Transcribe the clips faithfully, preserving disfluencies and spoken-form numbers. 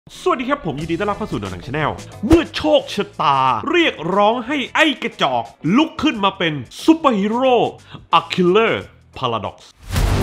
สวัสดีครับผมยินดีต้อนรับเข้าสู่หนังชาแนลเมื่อโชคชะตาเรียกร้องให้ไอ้กระจอกลุกขึ้นมาเป็นซูเปอร์ฮีโร่อะคิลเลอร์พาราด็อกซ์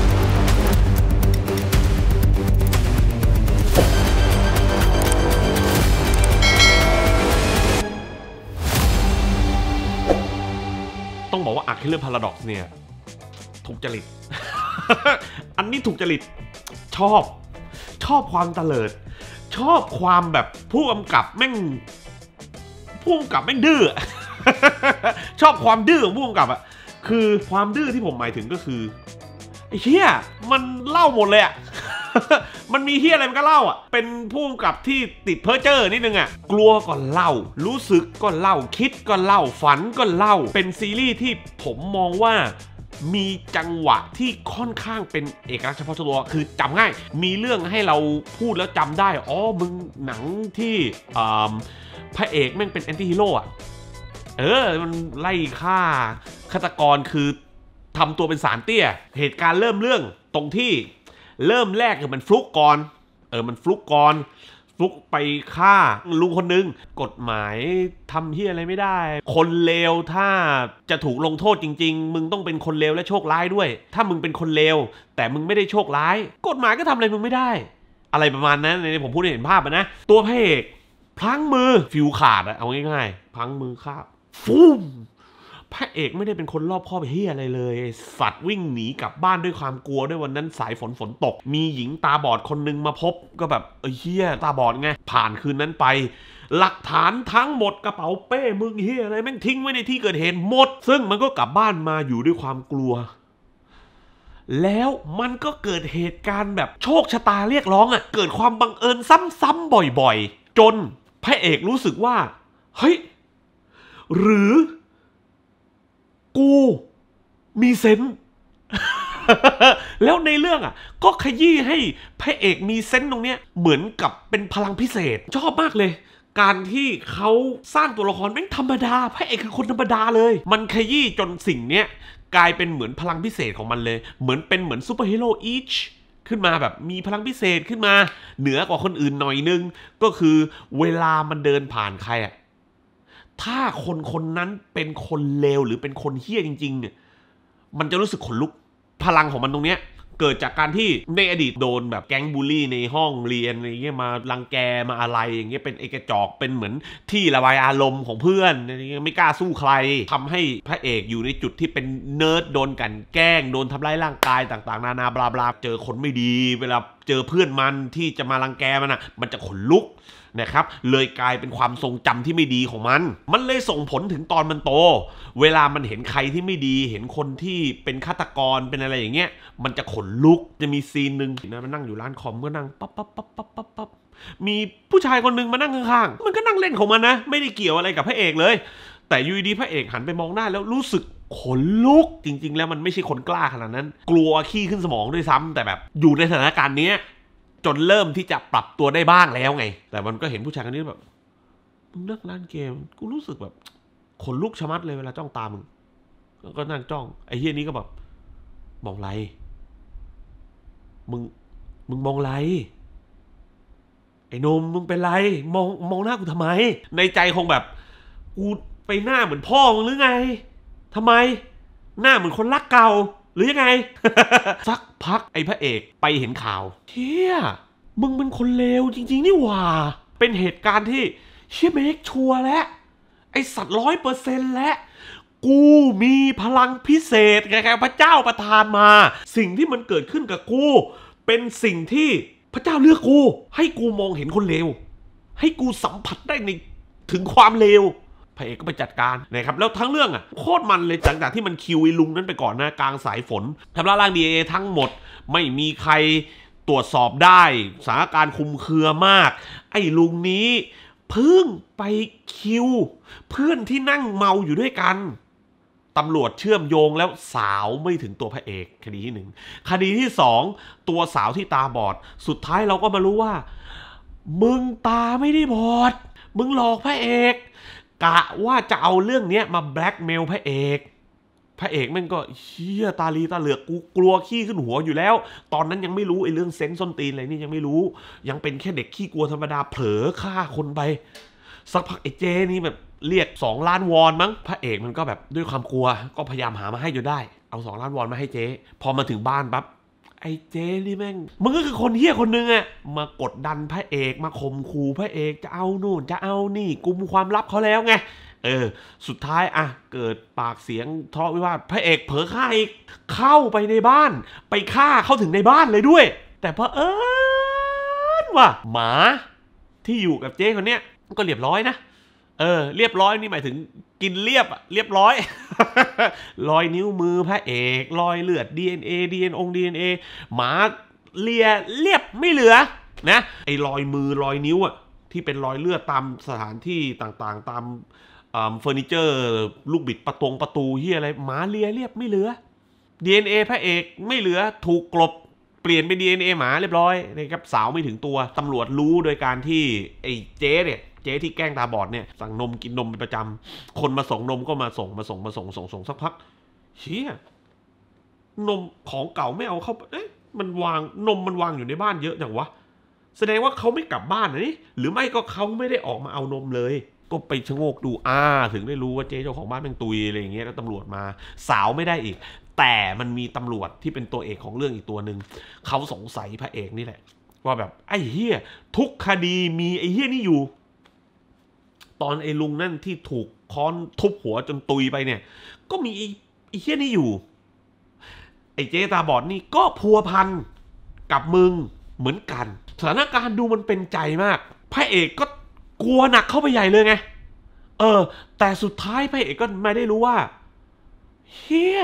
ต้องบอกว่าอะคิลเลอร์พาราด็อกซ์เนี่ยถูกจริต อันนี้ถูกจริตชอบชอบความเตลิดชอบความแบบผู้กำกับแม่งผู้กำกับแม่งดื้อ ชอบความดื้อของผู้กำกับอ่ะคือความดื้อที่ผมหมายถึงก็คือไอ้เหี้ยมันเล่าหมดเลยอ่ะ มันมีเหี้ยอะไรมันก็เล่าอ่ะเป็นผู้กำกับที่ติดเพ้อเจ้อนิดนึงอ่ะกลัวก็เล่ารู้สึกก็เล่าคิดก็เล่าฝันก็เล่าเป็นซีรีส์ที่ผมมองว่ามีจังหวะที่ค่อนข้างเป็นเอกลักษณ์เฉพาะตัวคือจำง่ายมีเรื่องให้เราพูดแล้วจำได้อ๋อมึงหนังที่พระเอกแม่งเป็นแอนตี้ฮีโร่อะเออมันไล่ฆ่าฆาตกรคือทำตัวเป็นสารเตี้ยเหตุการณ์เริ่มเรื่องตรงที่เริ่มแรกคือมันฟลุกก่อนเออมันฟลุกก่อนฟลุกไปฆ่าลุงคนนึงกฎหมายทำเฮียอะไรไม่ได้คนเลวถ้าจะถูกลงโทษจริงๆมึงต้องเป็นคนเลวและโชคร้ายด้วยถ้ามึงเป็นคนเลวแต่มึงไม่ได้โชคร้ายกฎหมายก็ทำอะไรมึงไม่ได้อะไรประมาณนั้นในผมพูดให้เห็นภาพนะตัวพระเอกพลั้งมือฟิวขาดอะเอาง่ายๆพลั้งมือฆ่าฟูมพระเอกไม่ได้เป็นคนรอบคอบเฮียอะไรเลยสัตว์วิ่งหนีกลับบ้านด้วยความกลัวด้วยวันนั้นสายฝนฝนตกมีหญิงตาบอดคนนึงมาพบก็แบบเอ้ยเฮียตาบอดไงผ่านคืนนั้นไปหลักฐานทั้งหมดกระเป๋าเป้มึงเฮียอะไรแม่งทิ้งไว้ในที่เกิดเหตุหมดซึ่งมันก็กลับบ้านมาอยู่ด้วยความกลัวแล้วมันก็เกิดเหตุการณ์แบบโชคชะตาเรียกร้องอ่ะเกิดความบังเอิญซ้ำๆบ่อยๆจนพระเอกรู้สึกว่าเฮ้ยหรือกูมีเซนส์ แล้วในเรื่องอ่ะก็ขยี้ให้พระเอกมีเซนส์ตรงเนี้ยเหมือนกับเป็นพลังพิเศษชอบมากเลยการที่เขาสร้างตัวละครแม่งธรรมดาพระเอกคือคนธรรมดาเลยมันขยี้จนสิ่งเนี้ยกลายเป็นเหมือนพลังพิเศษของมันเลยเหมือนเป็นเหมือนซูเปอร์ฮีโร่อีชขึ้นมาแบบมีพลังพิเศษขึ้นมาเหนือกว่าคนอื่นหน่อยนึงก็คือเวลามันเดินผ่านใครอ่ะถ้าคนคนนั้นเป็นคนเลวหรือเป็นคนเหี้ยจริงๆเนี่ยมันจะรู้สึกขนลุกพลังของมันตรงเนี้ยเกิดจากการที่ในอดีตโดนแบบแก๊งบูลลี่ในห้องเรียนอะไรเงี้ยมารังแกมาอะไรอย่างเงี้ยเป็นไอ้กระจอกเป็นเหมือนที่ระบายอารมณ์ของเพื่อนอะไรเงี้ยไม่กล้าสู้ใครทำให้พระเอกอยู่ในจุดที่เป็นเนิร์ดโดนกันแกล้งโดนทำร้ายร่างกายต่างๆนานาบลาบลาเจอคนไม่ดีเวลาเจอเพื่อนมันที่จะมารังแกมันอ่ะมันจะขนลุกนะครับเลยกลายเป็นความทรงจำที่ไม่ดีของมันมันเลยส่งผลถึงตอนมันโตเวลามันเห็นใครที่ไม่ดีเห็นคนที่เป็นฆาตกรเป็นอะไรอย่างเงี้ยมันจะขนลุกจะมีซีนหนึ่งนะมันนั่งอยู่ร้านคอมก็นั่งปั๊บปั๊บปั๊บปั๊บปั๊บปั๊บมีผู้ชายคนหนึ่งมานั่งข้างๆมันก็นั่งเล่นของมันนะไม่ได้เกี่ยวอะไรกับพระเอกเลยแต่อยู่ดีพระเอกหันไปมองหน้าแล้วรู้สึกขนลุกจริงๆแล้วมันไม่ใช่คนกล้าขนาดนั้นกลัวขี้ขึ้นสมองด้วยซ้ำแต่แบบอยู่ในสถานการณ์เนี้ยจนเริ่มที่จะปรับตัวได้บ้างแล้วไงแต่มันก็เห็นผู้ชายคนนี้แบบมึงนั่งร้านเกมกูรู้สึกแบบขนลุกชะมัดเลยเวลาจ้องตามึงก็นั่งจ้องไอ้เฮียนี้ก็แบบมองไรมึงมึงมองไรไอ้นมมึงเป็นไรมองมองหน้ากูทำไมในใจคงแบบกูไปหน้าเหมือนพ่อมึงหรือไงทำไมหน้าเหมือนคนรักเก่าหรือยังไง สักพักไอ้พระเอกไปเห็นข่าวเฮียมึงเป็นคนเลวจริงๆนี่หว่าเป็นเหตุการณ์ที่เชี่ยเมคชัวร์แล้วไอ้สัตว์ร้อยเปอร์เซ็นต์แล้วกูมีพลังพิเศษแกพระเจ้าประทานมาสิ่งที่มันเกิดขึ้นกับกูเป็นสิ่งที่พระเจ้าเลือกกูให้กูมองเห็นคนเลวให้กูสัมผัสได้ในถึงความเลวพระเอกก็ไปจัดการนะครับแล้วทั้งเรื่องอ่ะโคตรมันเลยหลังจากที่มันคิวไอ้ลุงนั้นไปก่อนนะกลางสายฝนทำลายร่าง ดี เอ็น เอ ทั้งหมดไม่มีใครตรวจสอบได้สถานการณ์คุมเครือมากไอ้ลุงนี้เพิ่งไปคิวเพื่อนที่นั่งเมาอยู่ด้วยกันตำรวจเชื่อมโยงแล้วสาวไม่ถึงตัวพระเอกคดีที่หนึ่งคดีที่สองตัวสาวที่ตาบอดสุดท้ายเราก็มารู้ว่ามึงตาไม่ได้บอดมึงหลอกพระเอกกะว่าจะเอาเรื่องนี้มาแบล็กเมลพระเอกพระเอกแม่งก็เฮียตาลีตาเหลือกกูกลัวขี้ขึ้นหัวอยู่แล้วตอนนั้นยังไม่รู้ไอ้เรื่องเซนส์ส้นตีนอะไรนี่ยังไม่รู้ยังเป็นแค่เด็กขี้กลัวธรรมดาเผลอฆ่าคนไปสักพักไอ้เจนี่แบบเรียกสองล้านวอนมั้งพระเอกมันก็แบบด้วยความกลัวก็พยายามหามาให้จนได้เอาสองล้านวอนมาให้เจพอมาถึงบ้านปั๊บไอ้เจนี่แม่งมึงก็คือคนเฮี้ยคนนึงอะมากดดันพระเอกมาข่มขู่พระเอกจะเอานู่นจะเอานี่กุมความลับเขาแล้วไงเออสุดท้ายอะเกิดปากเสียงทะเลาะวิวาทพระเอกเผลอฆ่าอีกเข้าไปในบ้านไปฆ่าเข้าถึงในบ้านเลยด้วยแต่เพอเอิญว่าหมาที่อยู่กับเจ๊คนเนี้ยก็เรียบร้อยนะเออเรียบร้อยนี่หมายถึงกินเรียบอะเรียบร้อย รอยนิ้วมือพระเอกรอยเลือด ดี เอ็น เอ ดี เอ็น อง ดี เอ็น เอ หมาเลียเรียบไม่เหลือนะไอ้รอยมือรอยนิ้วอะที่เป็นรอยเลือดตามสถานที่ต่างๆตามเฟอร์นิเจอร์ลูกบิดประตงประตูเฮียอะไรหมาเลียเรียบไม่เหลือ ดี เอ็น เอ พระเอกไม่เหลือถูกกลบเปลี่ยนเป็น ดี เอ็น เอ หมาเรียบร้อยนะครับสาวไม่ถึงตัวตำรวจรู้โดยการที่ไอ้เจ๊เนี่ยเจ๊ที่แกล้งตาบอดเนี่ยสั่งนมกินนมเป็นประจำคนมาส่งนมก็มาส่งมาส่งมาส่งส่งส่งสักพักเชี่ยนมของเก่าไม่เอาเข้าเอ๊ะมันวางนมมันวางอยู่ในบ้านเยอะจังวะแสดงว่าเขาไม่กลับบ้านนะนี่หรือไม่ก็เขาไม่ได้ออกมาเอานมเลยก็ไปชะโงกดูอ้าถึงได้รู้ว่าเจ๊เจ้าของบ้านเป็นตุยอะไรอย่างเงี้ยแล้วตำรวจมาสาวไม่ได้อีกแต่มันมีตำรวจที่เป็นตัวเอกของเรื่องอีกตัวหนึ่งเขาสงสัยพระเอกนี่แหละว่าแบบไอ้เหี้ยทุกคดีมีไอ้เหี้ยนี่อยู่ตอนไอ้ลุงนั่นที่ถูกค้อนทุบหัวจนตุยไปเนี่ยก็มีไอ้เหี้ยนี่อยู่ไอ้เจ๊ตาบอดนี่ก็พัวพันกับมึงเหมือนกันสถานการณ์ดูมันเป็นใจมากพระเอกก็กลัวหนักเข้าไปใหญ่เลยไงเออแต่สุดท้ายพระเอกก็ไม่ได้รู้ว่าเฮีย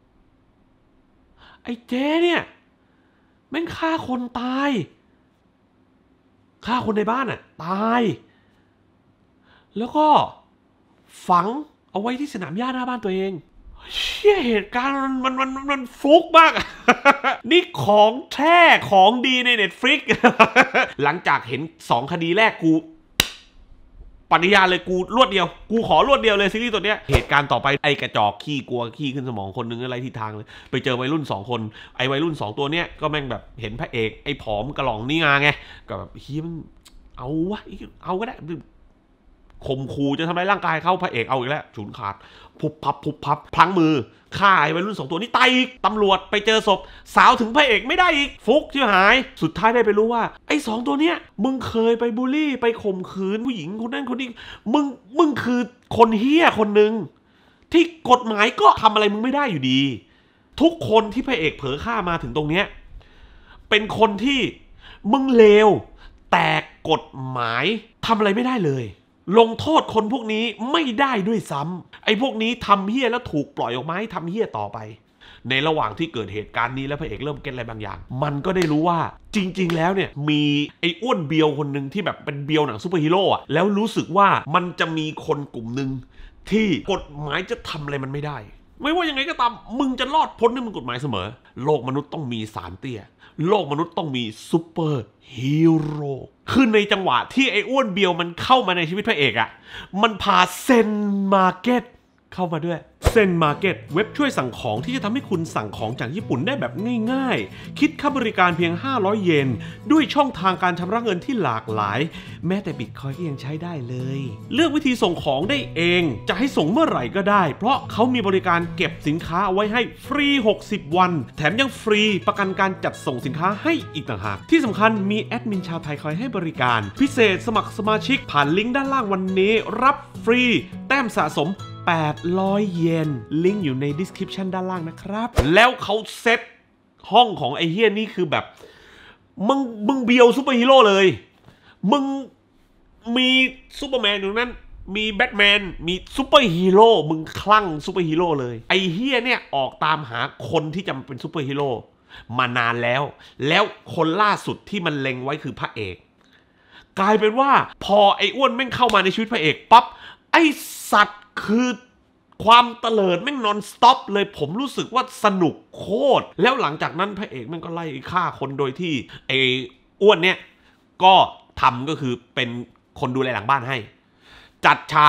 ไอ้เจ๊เนี่ยแม่งฆ่าคนตายฆ่าคนในบ้านอ่ะตายแล้วก็ฝังเอาไว้ที่สนามหญ้าหน้าบ้านตัวเองเชี่ยเหตุการณ์มันมันมันมันฟุกมาก นี่ของแท้ของดีใน Netflix หลังจากเห็นสองคดีแรกกูปฏิญาณเลยกูรวดเดียวกูขอรวดเดียวเลยซีรีส์ตัวเนี้ยเหตุการณ์ต่อไปไอ้กระจอกขี้กลัวขี้ขึ้นสมองคนนึงอะไรที่ทางเลยไปเจอวัยรุ่นสองคนไอ้วัยรุ่นสองตัวเนี้ยก็แม่งแบบเห็นพระเอกไอ้ผอมกระหล่องนี่งาไงก็แบบเฮียมันเอาวะเอาก็ได้ข่มขู่จะทำร้ายร่างกายเขาพระเอกเอาอีกแล้วฉุนขาดพุบพับพุบพับพลั้งมือฆ่าไอ้วัยรุ่นสองตัวนี้ตายอีกตำรวจไปเจอศพสาวถึงพระเอกไม่ได้อีกฟุกที่หายสุดท้ายได้ไปรู้ว่าไอ้สองตัวเนี้ยมึงเคยไปบูลลี่ไปข่มขืนผู้หญิงคนนั้นคนนี้มึงมึงคือคนเฮี้ยคนหนึ่งที่กฎหมายก็ทำอะไรมึงไม่ได้อยู่ดีทุกคนที่พระเอกเผลอฆ่ามาถึงตรงเนี้ยเป็นคนที่มึงเลวแต่กฎหมายทำอะไรไม่ได้เลยลงโทษคนพวกนี้ไม่ได้ด้วยซ้ำไอ้พวกนี้ทำเหี้ยแล้วถูกปล่อยออกมาให้ทำเหี้ยต่อไปในระหว่างที่เกิดเหตุการณ์นี้แล้วพระเอกเริ่มเก็ตอะไรบางอย่างมันก็ได้รู้ว่าจริงๆแล้วเนี่ยมีไอ้อ้วนเบียวคนหนึ่งที่แบบเป็นเบียวหนังซูเปอร์ฮีโร่อะแล้วรู้สึกว่ามันจะมีคนกลุ่มหนึ่งที่กฎหมายจะทำอะไรมันไม่ได้ไม่ว่ายังไงก็ตามมึงจะรอดพ้นด้วยมึงกฎหมายเสมอโลกมนุษย์ต้องมีสารเตี้ยโลกมนุษย์ต้องมีซูเปอร์ฮีโร่คือในจังหวะที่ไอ้อ้วนเบียวมันเข้ามาในชีวิตพระเอกอะมันพาเซนมาร์เก็ตเข้ามาด้วยเซนมาร์เก็ตเว็บช่วยสั่งของที่จะทำให้คุณสั่งของจากญี่ปุ่นได้แบบง่ายๆคิดค่าบริการเพียงห้าร้อยเยนด้วยช่องทางการชำระเงินที่หลากหลายแม้แต่บิตคอยน์ก็ยังใช้ได้เลยเลือกวิธีส่งของได้เองจะให้ส่งเมื่อไหร่ก็ได้เพราะเขามีบริการเก็บสินค้าเอาไว้ให้ฟรีหกสิบวันแถมยังฟรีประกันการจัดส่งสินค้าให้อีกต่างหากที่สำคัญมีแอดมินชาวไทยคอยให้บริการพิเศษสมัครสมาชิกผ่านลิงก์ด้านล่างวันนี้รับฟรีแต้มสะสมแปดร้อยเยนลิงก์อยู่ใน description ด้านล่างนะครับแล้วเขาเซตห้องของไอเฮียนี่คือแบบมึงมึงเบียวซูเปอร์ฮีโร่เลยมึงมีซูเปอร์แมนอยู่นั้นมีแบทแมนมีซูเปอร์ฮีโร่มึงคลั่งซูเปอร์ฮีโร่เลยไอเฮียเนี่ยออกตามหาคนที่จะเป็นซูเปอร์ฮีโร่มานานแล้วแล้วคนล่าสุดที่มันเล็งไว้คือพระเอกกลายเป็นว่าพอไออ้วนแม่งเข้ามาในชีวิตพระเอกปั๊บไอสัตว์คือความเตลิดแม่งนอนสต็อปเลยผมรู้สึกว่าสนุกโคตรแล้วหลังจากนั้นพระเอกแม่งก็ไล่ฆ่าคนโดยที่ไอ้อ้วนเนี่ยก็ทำก็คือเป็นคนดูแลหลังบ้านให้จัดฉาก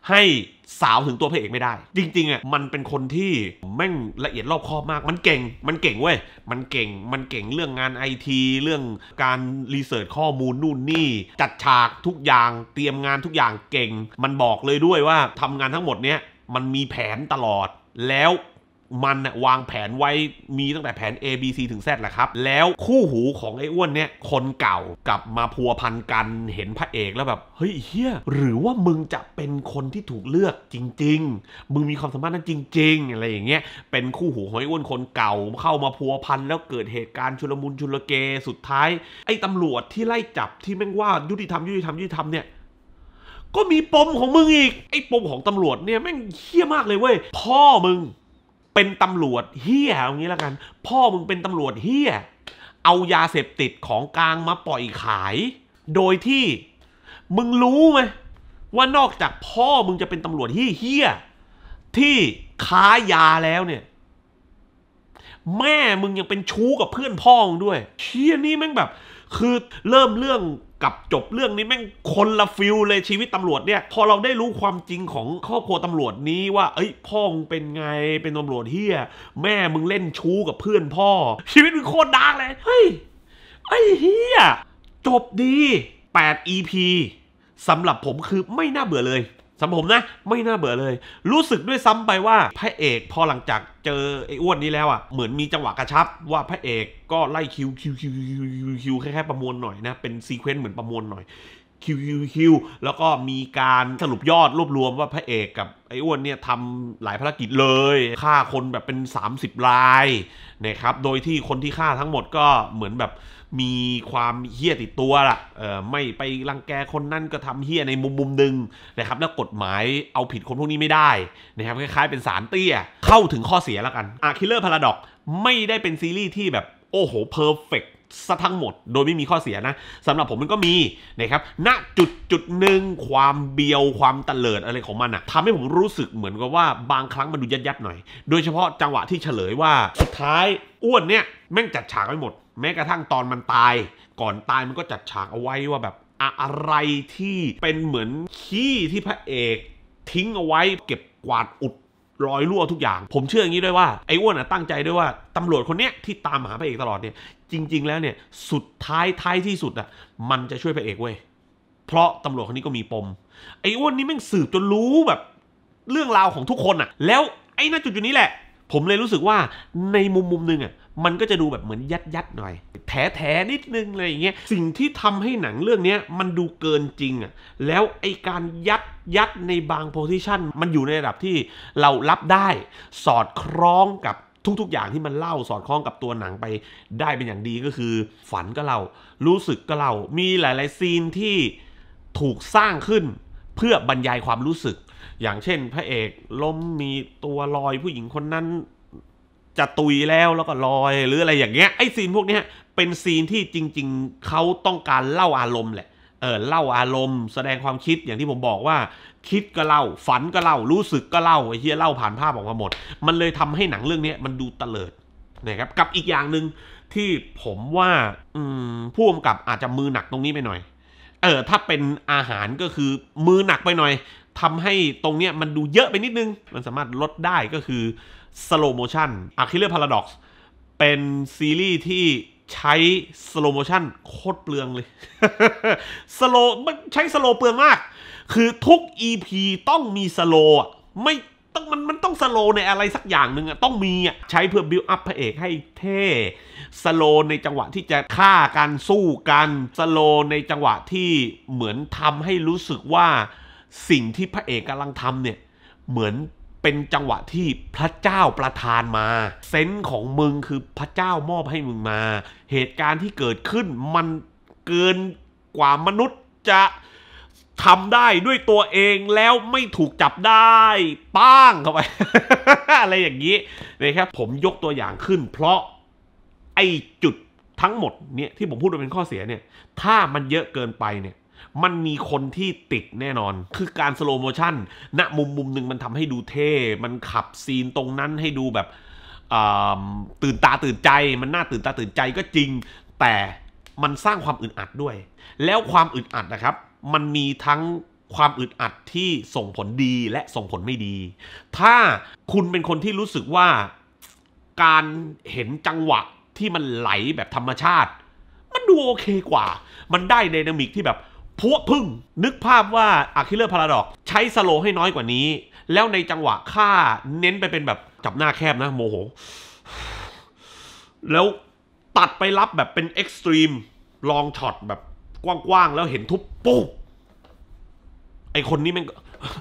ให้สาวถึงตัวพระเอกไม่ได้จริงๆอ่ะมันเป็นคนที่แม่งละเอียดรอบคอบมากมันเก่งมันเก่งเว้ยมันเก่งมันเก่งเรื่องงานไอทีเรื่องการรีเสิร์ชข้อมูลนู่นนี่จัดฉากทุกอย่างเตรียมงานทุกอย่างเก่งมันบอกเลยด้วยว่าทำงานทั้งหมดเนี้ยมันมีแผนตลอดแล้วมันน่ะวางแผนไว้มีตั้งแต่แผน A B C ถึง Z แหละครับแล้วคู่หูของไอ้อ้วนเนี่ยคนเก่ากลับมาพัวพันกันเห็นพระเอกแล้วแบบเฮ้ยเฮียหรือว่ามึงจะเป็นคนที่ถูกเลือกจริงๆมึงมีความสามารถนั้นจริงๆอะไรอย่างเงี้ยเป็นคู่หูของไอ้อ้วนคนเก่าเข้ามาพัวพันแล้วเกิดเหตุการณ์ชุลมุนชุลเกสุดท้ายไอ้ตำรวจที่ไล่จับที่แม่งว่ายุติธรรมยุติธรรมยุติธรรมเนี่ยก็มีปมของมึงอีกไอ้ปมของตำรวจเนี่ยแม่งเฮี้ยมากเลยเว้ยพ่อมึงเป็นตำรวจเฮี้ยอย่างนี้แล้วกันพ่อมึงเป็นตำรวจเฮี้ยเอายาเสพติดของกลางมาปล่อยขายโดยที่มึงรู้ไหมว่านอกจากพ่อมึงจะเป็นตำรวจเฮี้ยที่ค้ายาแล้วเนี่ยแม่มึงยังเป็นชู้กับเพื่อนพ่อมึงด้วยเชี่ยนี่แม่งแบบคือเริ่มเรื่องกับจบเรื่องนี้แม่งคนละฟิลเลยชีวิตตำรวจเนี่ยพอเราได้รู้ความจริงของครอบครัวตำรวจนี้ว่าเอ้ยพ่อมึงเป็นไงเป็นตำรวจเฮียแม่มึงเล่นชู้กับเพื่อนพ่อชีวิตมึงโคตรดาร์กเลยเฮ้ยไอ้เฮียจบดีแปด อี พี สำหรับผมคือไม่น่าเบื่อเลยสำหรับผมนะไม่น่าเบื่อเลยรู้สึกด้วยซ้ำไปว่าพระเอกพอหลังจากเจอไอ้อ้วนนี้แล้วอ่ะเหมือนมีจังหวะกระชับว่าพระเอกก็ไล่คิวคิวคิวคิวคิวคิวแค่แค่ประมวลหน่อยนะเป็นซีเควนต์เหมือนประมวลหน่อยคิวคิวคิวแล้วก็มีการสรุปยอดรวบรวมว่าพระเอกกับไอ้อ้วนเนี่ยทำหลายภารกิจเลยฆ่าคนแบบเป็นสามสิบรายนะครับโดยที่คนที่ฆ่าทั้งหมดก็เหมือนแบบมีความเหี้ยติดตัวล่ะเออไม่ไปรังแกคนนั่นก็ทำเหี้ยในมุมมุมหนึ่งนะครับแล้วกฎหมายเอาผิดคนพวกนี้ไม่ได้นะครับคล้ายๆเป็นสารเตี้ยเข้าถึงข้อเสียแล้วกันอ่ะ Killer Paradox ไม่ได้เป็นซีรีส์ที่แบบโอ้โหเพอร์เฟกต์ซะทั้งหมดโดยไม่มีข้อเสียนะสำหรับผมมันก็มีนะครับณจุดจุดหนึ่งความเบียวความตะเลิดอะไรของมันอะทำให้ผมรู้สึกเหมือนกับว่าบางครั้งมันดูยัดยัดหน่อยโดยเฉพาะจังหวะที่เฉลยว่าสุดท้ายอ้วนเนี่ยแม่งจัดฉากไว้หมดแม้กระทั่งตอนมันตายก่อนตายมันก็จัดฉากเอาไว้ว่าแบบอะไรที่เป็นเหมือนขี้ที่พระเอกทิ้งเอาไว้เก็บกวาดอุดรอยรั่วทุกอย่างผมเชื่ออย่างนี้ด้วยว่าไอ้อ้วนตั้งใจด้วยว่าตำรวจคนเนี้ยที่ตามหาพระเอกตลอดเนี่ยจริงๆแล้วเนี่ยสุดท้ายท้ายที่สุดอ่ะมันจะช่วยพระเอกเว้ยเพราะตำรวจคนนี้ก็มีปมไอ้อ้วนนี่แม่งสืบจนรู้แบบเรื่องราวของทุกคนอ่ะแล้วไอ้ณจุดๆนี้แหละผมเลยรู้สึกว่าในมุมมุมนึงอ่ะมันก็จะดูแบบเหมือนยัดยัดหน่อยแถแถนิดนึงอะไรอย่างเงี้ยสิ่งที่ทำให้หนังเรื่องนี้มันดูเกินจริงอ่ะแล้วไอการยัดยัดในบางโพสิชันมันอยู่ในระดับที่เรารับได้สอดคล้องกับทุกๆอย่างที่มันเล่าสอดคล้องกับตัวหนังไปได้เป็นอย่างดีก็คือฝันก็เล่ารู้สึกก็เล่ามีหลายๆซีนที่ถูกสร้างขึ้นเพื่อบรรยายความรู้สึกอย่างเช่นพระเอกล้มมีตัวลอยผู้หญิงคนนั้นจะตุยแล้วแล้วก็ลอยหรืออะไรอย่างเงี้ยไอ้ซีนพวกเนี้ยเป็นซีนที่จริงๆเขาต้องการเล่าอารมณ์แหละเออเล่าอารมณ์แสดงความคิดอย่างที่ผมบอกว่าคิดก็เล่าฝันก็เล่ารู้สึกก็เล่าไอ้เหี้ยเล่าผ่านภาพออกมาหมดมันเลยทำให้หนังเรื่องนี้มันดูเตลิดนะครับกับอีกอย่างหนึ่งที่ผมว่าอืมผู้กำกับอาจจะมือหนักตรงนี้ไปหน่อยเออถ้าเป็นอาหารก็คือมือหนักไปหน่อยทำให้ตรงเนี้ยมันดูเยอะไปนิดนึงมันสามารถลดได้ก็คือslow motion Killer Paradox เป็นซีรีส์ที่ใช้ slow motion โคตรเปลืองเลย slow มันใช้ slow เปลืองมากคือทุก อี พี ต้องมี slow อ่ะไม่ต้องมันมันต้อง slow ในอะไรสักอย่างหนึ่งอ่ะต้องมีอ่ะใช้เพื่อ build up พระเอกให้เท่ slow ในจังหวะที่จะฆ่ากันสู้กัน slow ในจังหวะที่เหมือนทำให้รู้สึกว่าสิ่งที่พระเอกกำลังทำเนี่ยเหมือนเป็นจังหวะที่พระเจ้าประทานมาเซนส์ของมึงคือพระเจ้ามอบให้มึงมาเหตุการณ์ที่เกิดขึ้นมันเกินกว่ามนุษย์จะทำได้ด้วยตัวเองแล้วไม่ถูกจับได้ป้างเข้าไป อะไรอย่างนี้นะครับผมยกตัวอย่างขึ้นเพราะไอ้จุดทั้งหมดเนี่ยที่ผมพูดว่าเป็นข้อเสียเนี่ยถ้ามันเยอะเกินไปเนี่ยมันมีคนที่ติดแน่นอนคือการสโลโมชั่นณมุมมุมหนึ่งมันทำให้ดูเท่มันขับซีนตรงนั้นให้ดูแบบตื่นตาตื่นใจมันน่าตื่นตาตื่นใจก็จริงแต่มันสร้างความอึดอัดด้วยแล้วความอึดอัดนะครับมันมีทั้งความอึดอัดที่ส่งผลดีและส่งผลไม่ดีถ้าคุณเป็นคนที่รู้สึกว่าการเห็นจังหวะที่มันไหลแบบธรรมชาติมันดูโอเคกว่ามันได้ไดนามิกที่แบบพวกพึ่งนึกภาพว่า Achilles Paradox ใช้สโลให้น้อยกว่านี้แล้วในจังหวะฆ่าเน้นไปเป็นแบบจับหน้าแคบนะโมโหแล้วตัดไปรับแบบเป็นเอ็กซ์ตรีมลองช็อตแบบกว้างๆแล้วเห็นทุบปุ๊บไอคนนี้มัน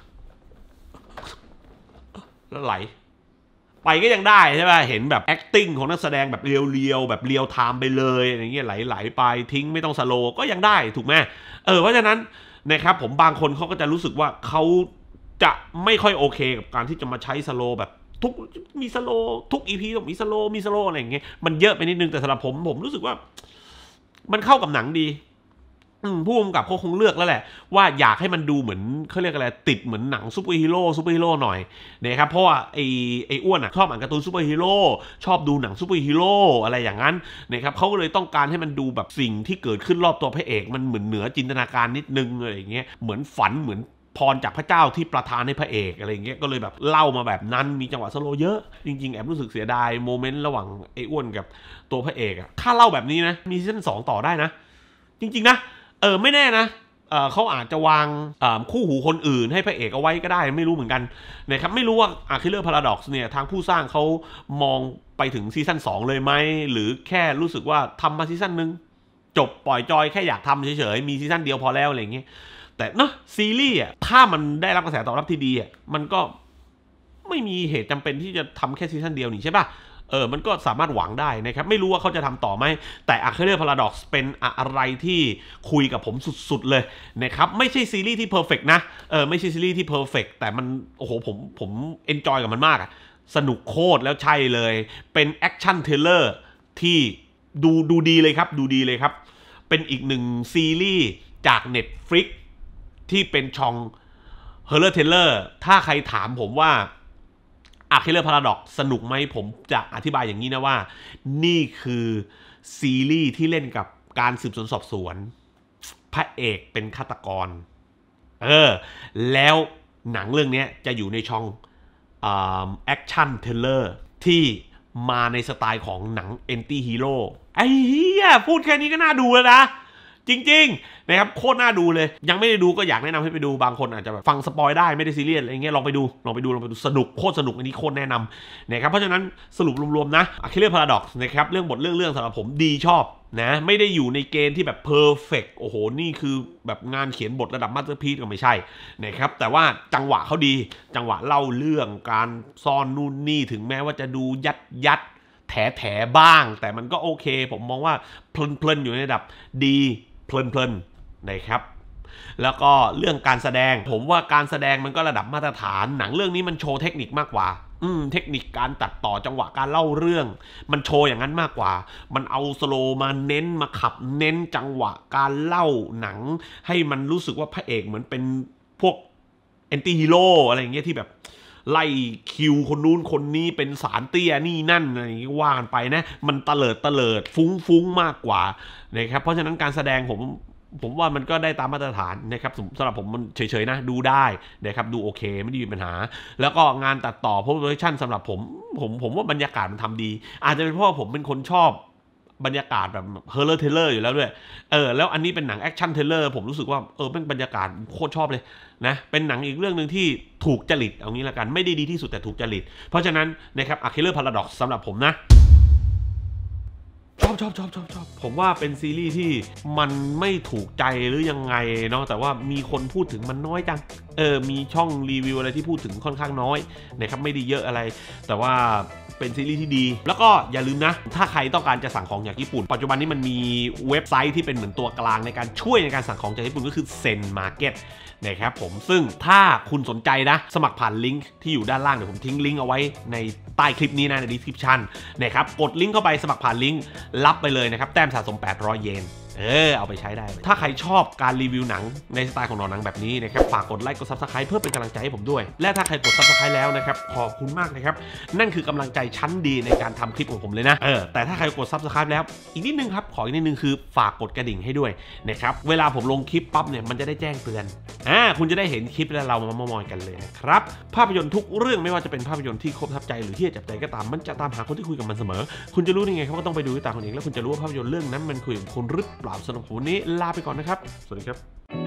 แล้วไหลไปก็ยังได้ใช่ป่ะเห็นแบบ acting ของนักแสดงแบบเรียวๆแบบเรียวไทม์ไปเลยอย่างเงี้ยไหลๆไปทิ้งไม่ต้องสโลก็ยังได้ถูกไหมเออเพราะฉะนั้นนะครับผมบางคนเขาก็จะรู้สึกว่าเขาจะไม่ค่อยโอเคกับการที่จะมาใช้สโลแบบทุกมีสโลทุก อี พี ต้องมีสโลมีสโลอะไรอย่างเงี้ยมันเยอะไปนิดนึงแต่สำหรับผมผมรู้สึกว่ามันเข้ากับหนังดีผู้กำกับเขาคงเลือกแล้วแหละว่าอยากให้มันดูเหมือนเขาเรียกอะไรติดเหมือนหนังซูเปอร์ฮีโร่ซูเปอร์ฮีโร่หน่อยนะครับเพราะว่าไอ้ไอ้อ้วนอ่ะชอบอ่านการ์ตูนซูเปอร์ฮีโร่ชอบดูหนังซูเปอร์ฮีโร่อะไรอย่างนั้นนะครับเขาก็เลยต้องการให้มันดูแบบสิ่งที่เกิดขึ้นรอบตัวพระเอกมันเหมือนเหนือจินตนาการนิดนึงอะไรอย่างเงี้ยเหมือนฝันเหมือนพรจากพระเจ้าที่ประทานให้พระเอกอะไรอย่างเงี้ยก็เลยแบบเล่ามาแบบนั้นมีจังหวะสโลเยอะจริงๆแอบรู้สึกเสียดายโมเมนต์ระหว่างไอ้อ้วนกับตัวพระเอกอ่ะถ้าเล่าแบบนี้นะมีซีซั่นสองต่อได้นะจริงๆนะเออไม่แน่นะ เ, เขาอาจจะวางคู่หูคนอื่นให้พระเอกเอาไว้ก็ได้ไม่รู้เหมือนกันนะครับไม่รู้ว่า Achilles Paradox เนี่ยทางผู้สร้างเขามองไปถึงซีซั่นสองเลยไหมหรือแค่รู้สึกว่าทำมาซีซั่นหนึ่งจบปล่อยจอยแค่อยากทำเฉยๆมีซีซั่นเดียวพอแล้วอะไรอย่างเงี้ยแต่เนาะซีรีส์อ่ะถ้ามันได้รับกระแสตอบรับที่ดีอ่ะมันก็ไม่มีเหตุจำเป็นที่จะทำแค่ซีซั่นเดียวนี่ใช่ป่ะเออมันก็สามารถหวังได้นะครับไม่รู้ว่าเขาจะทำต่อไหมแต่ Achilles Paradox เป็นอะไรที่คุยกับผมสุดๆเลยนะครับไม่ใช่ซีรีส์ที่เพอร์เฟกต์นะเออไม่ใช่ซีรีส์ที่เพอร์เฟกต์แต่มันโอ้โหผมผมเอนจอยกับมันมากอะสนุกโคตรแล้วใช่เลยเป็นแอคชั่นเทรลเลอร์ที่ดูดูดีเลยครับดูดีเลยครับเป็นอีกหนึ่งซีรีส์จาก Netflix ที่เป็นช่อง Horror Thriller ถ้าใครถามผมว่าAchilles Paradox สนุกไหมผมจะอธิบายอย่างนี้นะว่านี่คือซีรีส์ที่เล่นกับการสืบสวนสอบสวนพระเอกเป็นฆาตกรเออแล้วหนังเรื่องนี้จะอยู่ในช่องแอคชั่นเทรลเลอร์ที่มาในสไตล์ของหนังแอนตี้ฮีโร่ไอ้เหี้ยพูดแค่นี้ก็น่าดูแล้วนะจริงๆนะครับโคตรน่าดูเลยยังไม่ได้ดูก็อยากแนะนำให้ไปดูบางคนอาจจะแบบฟังสปอยได้ไม่ได้ซีเรียสอะไรเงี้ยลองไปดูลองไปดูลองไปดูสนุกโคตรสนุกอันนี้โคตรแนะนำนะครับเพราะฉะนั้นสรุปรวมๆนะ Achilles Paradox นะครับเรื่องบทเรื่องเรื่องสำหรับผมดีชอบนะไม่ได้อยู่ในเกณฑ์ที่แบบเพอร์เฟกต์โอ้โหนี่คือแบบงานเขียนบทระดับมาสเตอร์พีซก็ไม่ใช่นะครับแต่ว่าจังหวะเขาดีจังหวะเล่าเรื่องการซ่อนนู่นนี่ถึงแม้ว่าจะดูยัดยัดแถแถบ้างแต่มันก็โอเคผมมองว่าเพลินๆอยู่ในระดับดีเพลินๆนะครับแล้วก็เรื่องการแสดงผมว่าการแสดงมันก็ระดับมาตรฐานหนังเรื่องนี้มันโชว์เทคนิคมากกว่าอืมเทคนิคการตัดต่อจังหวะการเล่าเรื่องมันโชว์อย่างนั้นมากกว่ามันเอาสโลมาเน้นมาขับเน้นจังหวะการเล่าหนังให้มันรู้สึกว่าพระเอกเหมือนเป็นพวกแอนตี้ฮีโร่อะไรอย่างเงี้ยที่แบบไล่คิวคนนู้นคนนี้เป็นสารเตี้ยนี่นั่นอะไรอย่างงี้ว่ากันไปนะมันเตลิดเตลิดฟุ้งฟุ้งมากกว่านะครับเพราะฉะนั้นการแสดงผมผมว่ามันก็ได้ตามมาตรฐานนะครับสำหรับผมมันเฉยๆนะดูได้นะครับดูโอเคไม่ได้มีปัญหาแล้วก็งานตัดต่อโปรดักชั่นสำหรับผมผมผมว่าบรรยากาศมันทำดีอาจจะเป็นเพราะว่าผมเป็นคนชอบบรรยากาศแบบเฮอร์เรอร์เทเลอร์อยู่แล้วด้วยเออแล้วอันนี้เป็นหนังแอคชั่นเทเลอร์ผมรู้สึกว่าเออเป็นบรรยากาศโคตรชอบเลยนะเป็นหนังอีกเรื่องหนึ่งที่ถูกจริตเอางี้ละกันไม่ได้ดีที่สุดแต่ถูกจริตเพราะฉะนั้นนะครับ Achilles Paradox สำหรับผมนะชอบชอบชอบชอบชอบผมว่าเป็นซีรีส์ที่มันไม่ถูกใจหรือยังไงเนาะแต่ว่ามีคนพูดถึงมันน้อยจังเออมีช่องรีวิวอะไรที่พูดถึงค่อนข้างน้อยนะครับไม่ได้เยอะอะไรแต่ว่าเป็นซีรีส์ที่ดีแล้วก็อย่าลืมนะถ้าใครต้องการจะสั่งของจากญี่ปุ่นปัจจุบันนี้มันมีเว็บไซต์ที่เป็นเหมือนตัวกลางในการช่วยในการสั่งของจากญี่ปุ่นก็คือเซนมาร์เก็ตนะครับผมซึ่งถ้าคุณสนใจนะสมัครผ่านลิงก์ที่อยู่ด้านล่างเดี๋ยวผมทิ้งลิงก์เอาไว้ในใต้คลิปนี้นะใน description นะครับกดลิงก์เข้าไปสมัครผ่านลิงก์รับไปเลยนะครับแต้มสะสมแปดร้อยเยนเออเอาไปใช้ได้ถ้าใครชอบการรีวิวหนังในสไตล์ของหนอนหนังแบบนี้นะครับฝากกดไลค์กด ซับสไครบ์ เพื่อเป็นกำลังใจให้ผมด้วยและถ้าใครกด ซับสไครบ์ แล้วนะครับขอบคุณมากนะครับนั่นคือกำลังใจชั้นดีในการทำคลิปของผมเลยนะเออแต่ถ้าใครกด ซับสไครบ์ แล้วอีกนิดนึงครับขออีกนิดนึงคือฝากกดกระดิ่งให้ด้วยนะครับเวลาผมลงคลิปปั๊บเนี่ยมันจะได้แจ้งเตือนอ่าคุณจะได้เห็นคลิปและเรามาเมามอยกันเลยนะครับภาพยนตร์ทุกเรื่องไม่ว่าจะเป็นภาพยนตร์ที่ครบทับใจหรือที่จับใจก็ตามมันจะตามหาคนที่คุยกับมันเสมอคุณจะรู้ได้ไงครับว่าต้องไปดูด้วยตาคนเองแล้วคุณจะรู้ว่าภาพยนตร์เรื่องนั้นมันคุยกับคุณหรือเปล่าสำหรับวันนี้ลาไปก่อนนะครับสวัสดีครับ